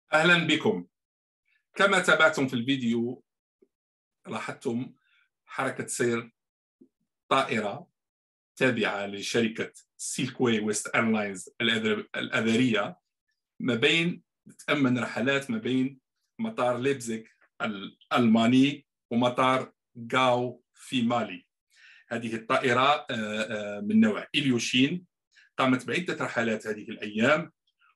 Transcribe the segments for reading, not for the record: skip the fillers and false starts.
أهلا بكم. كما تابعتم في الفيديو لاحظتم حركة سير طائرة تابعة لشركة سيلكوي ويست ايرلاينز الأذرية ما بين تأمن رحلات ما بين مطار ليبزيغ الألماني ومطار غاو في مالي. هذه الطائرة من نوع إليوشين قامت بعدة رحلات هذه الأيام،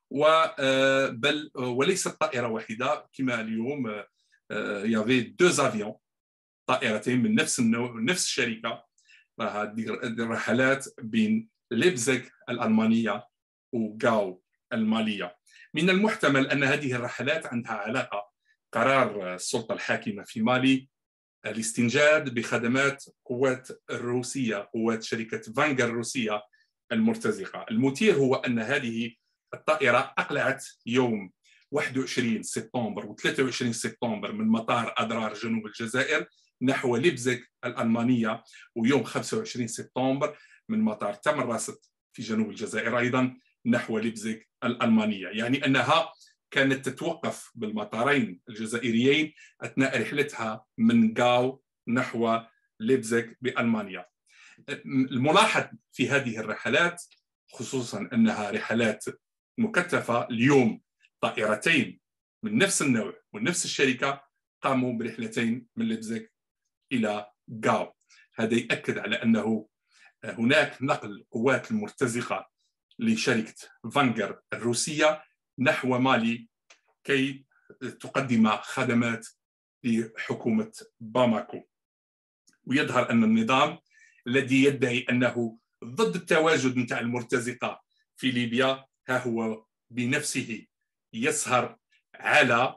بل وليست طائرة واحدة كما اليوم يافي دوز افيون، طائرتين من نفس النوع نفس الشركة راها دير رحلات بين ليبزيغ الألمانية وغاو المالية. من المحتمل أن هذه الرحلات عندها علاقة قرار السلطة الحاكمة في مالي الاستنجاد بخدمات قوات الروسية، قوات شركة فانغر الروسية المرتزقة. المثير هو أن هذه الطائرة أقلعت يوم 21 سبتمبر و 23 سبتمبر من مطار أدرار جنوب الجزائر نحو ليبزيغ الألمانية، ويوم 25 سبتمبر من مطار تمر راست في جنوب الجزائر أيضا نحو ليبزيغ الألمانية. يعني أنها كانت تتوقف بالمطارين الجزائريين أثناء رحلتها من غاو نحو ليبزيغ بألمانيا. الملاحظ في هذه الرحلات خصوصا أنها رحلات مكثفة. اليوم طائرتين من نفس النوع ونفس الشركة قاموا برحلتين من ليبزيغ إلى غاو. هذا يؤكد على أنه هناك نقل قوات المرتزقة لشركة فانغر الروسية نحو مالي كي تقدم خدمات لحكومة باماكو. ويظهر أن النظام الذي يدعي أنه ضد التواجد نتاع المرتزقة في ليبيا ها هو بنفسه يسهر على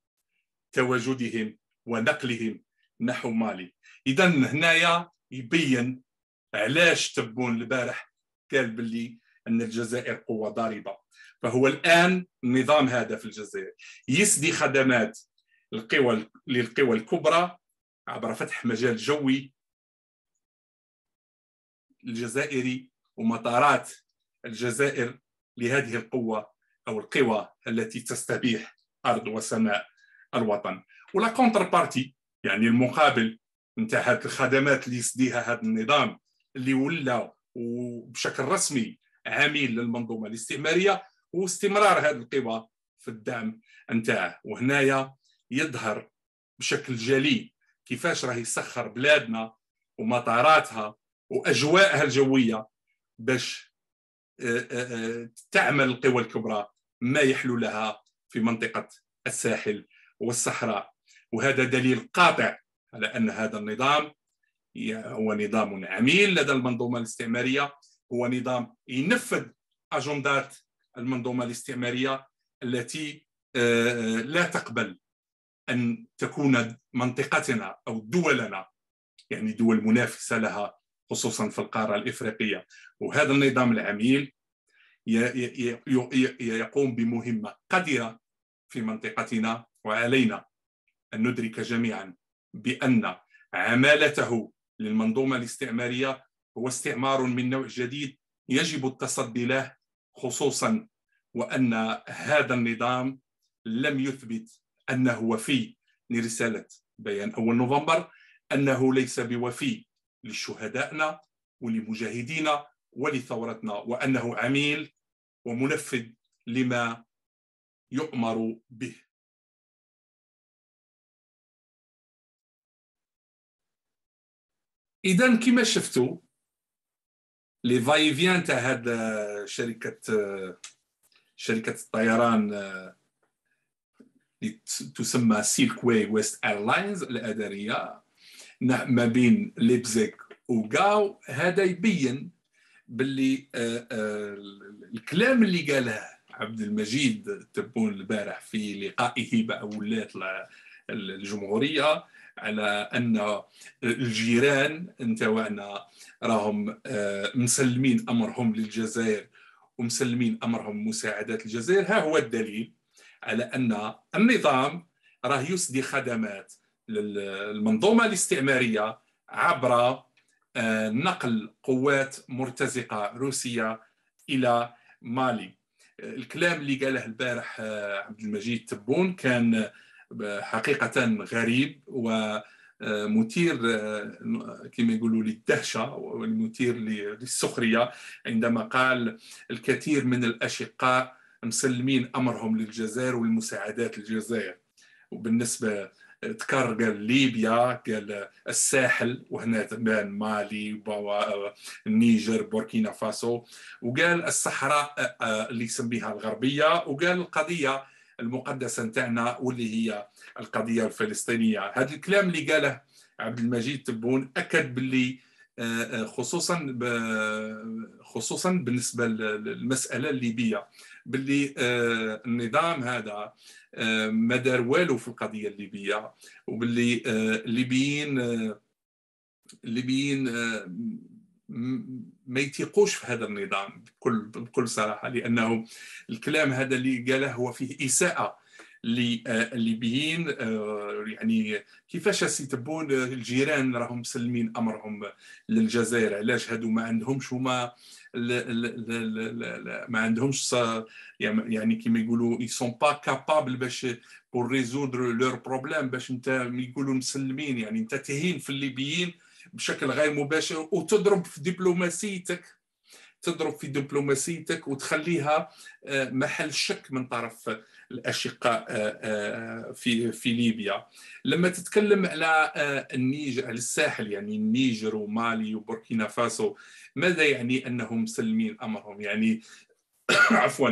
تواجدهم ونقلهم نحو مالي. إذا هنايا يبين علاش تبون البارح قال باللي أن الجزائر قوة ضاربة. فهو الآن النظام هذا في الجزائر يسدي خدمات للقوى الكبرى عبر فتح مجال جوي الجزائري ومطارات الجزائر لهذه القوة أو القوى التي تستبيح أرض وسماء الوطن. ولا كونتر بارتي، يعني المقابل نتاع هذه الخدمات اللي يسديها هذا النظام اللي ولا وبشكل رسمي عميل للمنظومة الاستعمارية، واستمرار هذه القوى في الدعم نتاعه. وهنايا يظهر بشكل جلي كيفاش راه يسخر بلادنا ومطاراتها وأجواءها الجوية باش تعمل القوى الكبرى ما يحلو لها في منطقة الساحل والصحراء. وهذا دليل قاطع على أن هذا النظام هو نظام عميل لدى المنظومة الاستعمارية، هو نظام ينفذ أجندات المنظومة الاستعمارية التي لا تقبل أن تكون منطقتنا أو دولنا، يعني دول منافسة لها خصوصا في القارة الإفريقية. وهذا النظام العميل يقوم بمهمة قذرة في منطقتنا، وعلينا أن ندرك جميعا بأن عمالته للمنظومة الاستعمارية هو استعمار من نوع جديد يجب التصدي له، خصوصا وأن هذا النظام لم يثبت أنه وفي لرسالة بيان أول نوفمبر، أنه ليس بوفي لشهدائنا ولمجاهدينا ولثورتنا، وأنه عميل ومنفذ لما يؤمر به. إذن كما شفتوا لي فايفيان تاع هاد شركة الطيران تسمى سيلكوي ويست ايرلاينز الأذرية ما بين ليبزيغ وغاو، هذا يبين باللي الكلام اللي قاله عبد المجيد تبون البارح في لقائه مع ولاة الجمهورية على أن الجيران نتاعنا راهم مسلمين أمرهم للجزائر ومسلمين أمرهم مساعدة الجزائر، ها هو الدليل على أن النظام راه يسدي خدمات للمنظومة الاستعمارية عبر نقل قوات مرتزقة روسية إلى مالي. الكلام اللي قاله البارح عبد المجيد تبون كان حقيقة غريب ومثير كما يقولوا للدهشة والمثير للسخرية، عندما قال الكثير من الأشقاء مسلمين أمرهم للجزائر والمساعدات للجزائر. وبالنسبة ذكر قال ليبيا، قال الساحل، وهنا تبان مالي النيجر بوركينا فاسو، وقال الصحراء اللي يسميها الغربية، وقال القضية المقدسة نتاعنا واللي هي القضية الفلسطينية. هذا الكلام اللي قاله عبد المجيد تبون أكد باللي خصوصا بالنسبة للمسألة الليبية باللي النظام هذا ما دار والو في القضية الليبية، وباللي الليبيين ما يثيقوش في هذا النظام بكل صراحة، لأنه الكلام هذا اللي قاله هو فيه إساءة للليبيين. يعني كيفاش سيتبون الجيران راهم مسلمين أمرهم للجزائر، علاش هادو ما عندهمش هما ما عندهمش يعني كيما يقولوا ils sont pas capables باش pour résoudre leur problème، باش انت يقولوا مسلمين، يعني انت تهين في الليبيين بشكل غير مباشر وتضرب في دبلوماسيتك وتخليها محل شك من طرف الأشقاء في ليبيا. لما تتكلم على النيجر، على الساحل، يعني النيجر ومالي وبوركينا فاسو، ماذا يعني أنهم مسلمين أمرهم؟ يعني عفوا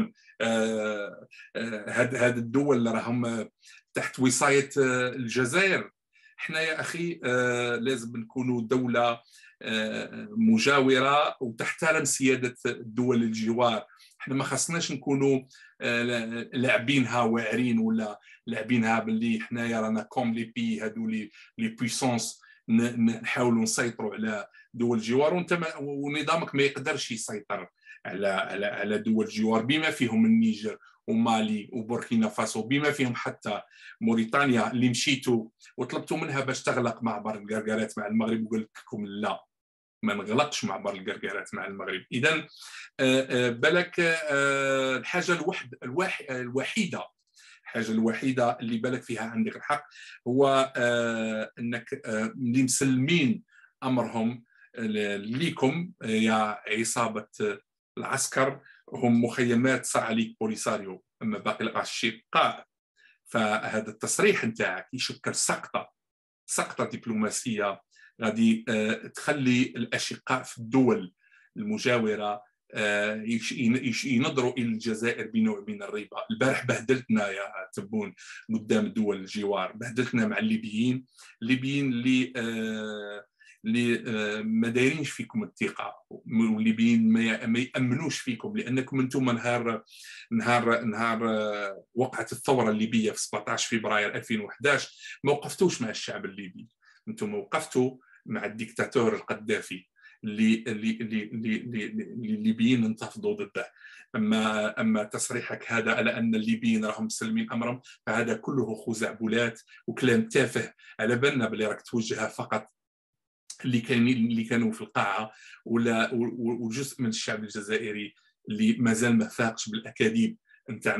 هذه الدول اللي راهم تحت وصاية الجزائر، احنا يا أخي لازم نكونوا دولة مجاورة وتحترم سيادة الدول الجوار. احنا ما خصناش نكونوا لاعبينها واعرين ولا لاعبينها باللي حنايا رانا كوم لي بي هادو لي بويسونس نحاولوا نسيطروا على دول الجوار، وانت ونظامك ما يقدرش يسيطر على دول الجوار بما فيهم النيجر ومالي وبوركينا فاسو، بما فيهم حتى موريتانيا اللي مشيتوا وطلبتوا منها باش تغلق معبر القرقرات مع المغرب وقلت لكم لا، ما نغلقش معبر القرقرات مع المغرب. اذا بالك الحاجه الوحيده اللي بالك فيها عندك الحق هو انك اللي مسلمين امرهم ليكم يا عصابه العسكر هم مخيمات صعاليك بوليساريو، اما باقي الاشقاء فهذا التصريح نتاعك يشكل سقطه دبلوماسيه غادي تخلي الاشقاء في الدول المجاوره ينظروا الى الجزائر بنوع من الريبه. البارح بهدلتنا يا تبون قدام الدول الجوار، بهدلتنا مع الليبيين اللي ما دايرينش فيكم الثقه، والليبيين ما يامنوش فيكم، لانكم انتم نهار وقعت الثوره الليبيه في 17 فبراير 2011 ما وقفتوش مع الشعب الليبي، انتم وقفتوا مع الدكتاتور القذافي الليبيين انتفضوا ضده. اما تصريحك هذا على ان الليبيين راهم مسلمين امرهم فهذا كله خزعبلات وكلام تافه، على بالنا بلي راك توجهها فقط اللي كانوا في القاعه وجزء من الشعب الجزائري اللي مازال ما فاقش بالاكاذيب نتاع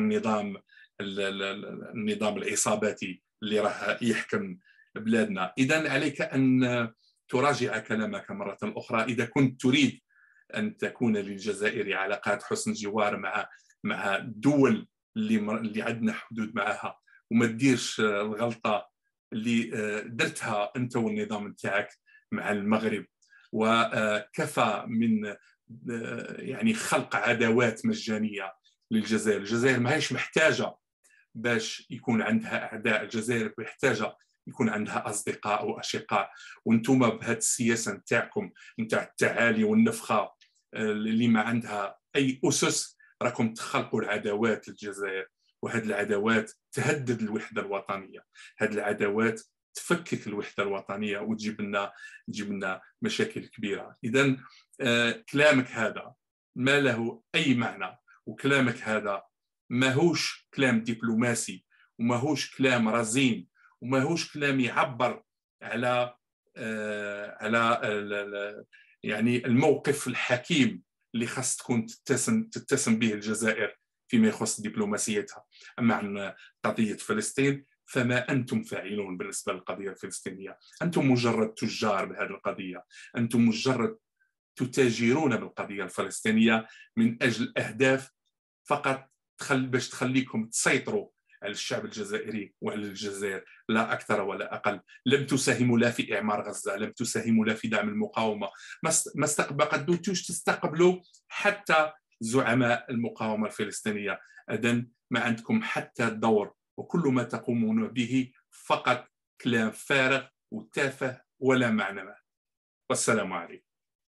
النظام العصاباتي اللي راه يحكم بلادنا. اذا عليك ان تراجع كلامك مرة أخرى إذا كنت تريد أن تكون للجزائر علاقات حسن جوار مع الدول اللي عندنا حدود معها، وما تديرش الغلطة اللي درتها أنت والنظام نتاعك مع المغرب. وكفى من يعني خلق عداوات مجانية للجزائر. الجزائر ما هيش محتاجة باش يكون عندها أعداء، الجزائر محتاجة يكون عندها أصدقاء وأشقاء، وانتم بهذه السياسة نتاعكم نتاع التعالي والنفخة اللي ما عندها أي أسس راكم تخلقوا العداوات للجزائر، وهذه العداوات تهدد الوحدة الوطنية، هذه العداوات تفكك الوحدة الوطنية وتجيب لنا مشاكل كبيرة. إذا كلامك هذا ما له أي معنى، وكلامك هذا ماهوش كلام دبلوماسي، وماهوش كلام رزين، وماهوش كلام يعبر على يعني الموقف الحكيم اللي خاص تكون تتسم به الجزائر فيما يخص دبلوماسيتها. أما عن قضية فلسطين فما أنتم فاعلون بالنسبة للقضية الفلسطينية. أنتم مجرد تجار بهذه القضية، أنتم مجرد تتاجرون بالقضية الفلسطينية من أجل أهداف فقط باش تخليكم تسيطروا على الشعب الجزائري وعلى الجزائر، لا أكثر ولا أقل. لم تساهموا لا في إعمار غزة، لم تساهموا لا في دعم المقاومة، ما قدرتوش تستقبلوا حتى زعماء المقاومة الفلسطينية. إذن ما عندكم حتى دور، وكل ما تقومون به فقط كلام فارغ وتافه ولا معنى له. والسلام عليكم.